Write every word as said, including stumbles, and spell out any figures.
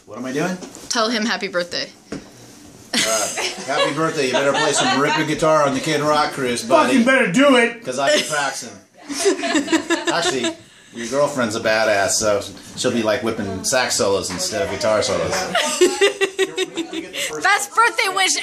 What am I doing? Tell him happy birthday. Uh, happy birthday. You better play some ripping guitar on the Kid Rock cruise, buddy. Fucking better do it. Because I can practice him. Actually, your girlfriend's a badass, so she'll be like whipping sax solos instead of guitar solos. Best birthday wish